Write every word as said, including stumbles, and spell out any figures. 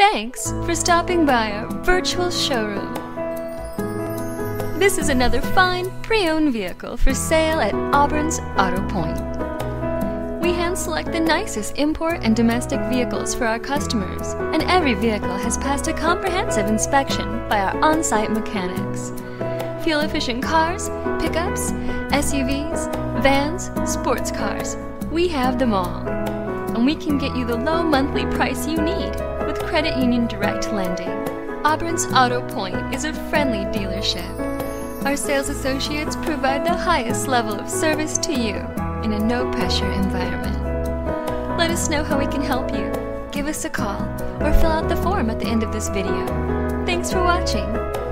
Thanks for stopping by our virtual showroom. This is another fine pre-owned vehicle for sale at Auburn's Auto Point. We hand-select the nicest import and domestic vehicles for our customers, and every vehicle has passed a comprehensive inspection by our on-site mechanics. Fuel-efficient cars, pickups, S U Vs, vans, sports cars. We have them all. And we can get you the low monthly price you need with Credit Union Direct Lending. Auburn's Auto Point is a friendly dealership. Our sales associates provide the highest level of service to you in a no-pressure environment. Let us know how we can help you. Give us a call or fill out the form at the end of this video. Thanks for watching.